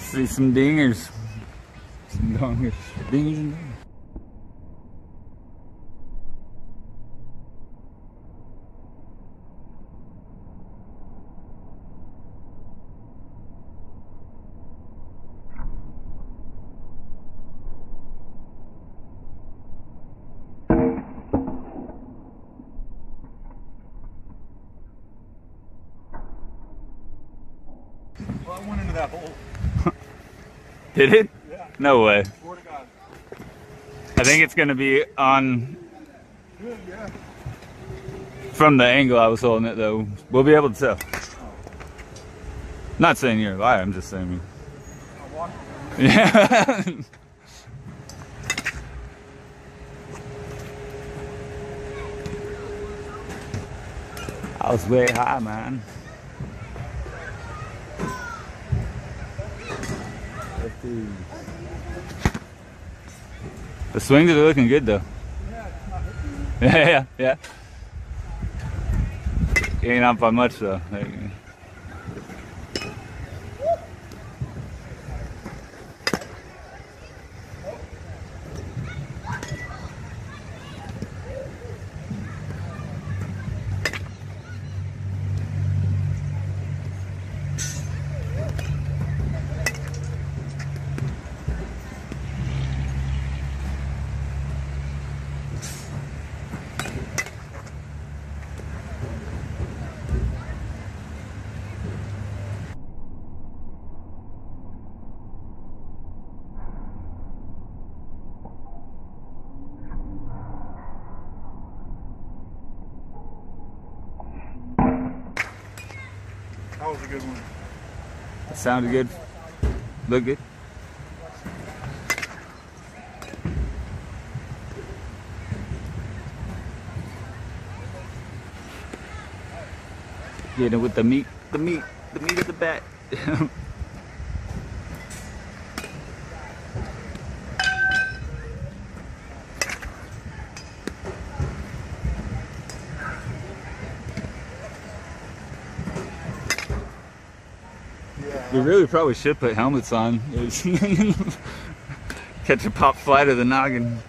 See some dingers. Some dongers. Dingers and dongers. Well, I went into that hole. Did it? Yeah. No way. Swear to God. I think it's gonna be on Good, yeah. from the angle I was holding it though. We'll be able to tell. Not saying you're a liar, I'm just saying. I watched it. Yeah. I was way high, man. The swings are looking good though. Yeah. Ain't up by much though. That was a good one. It sounded good. Looked good. Getting it with the meat of the bat. We really probably should put helmets on. Catch a pop flight of the noggin.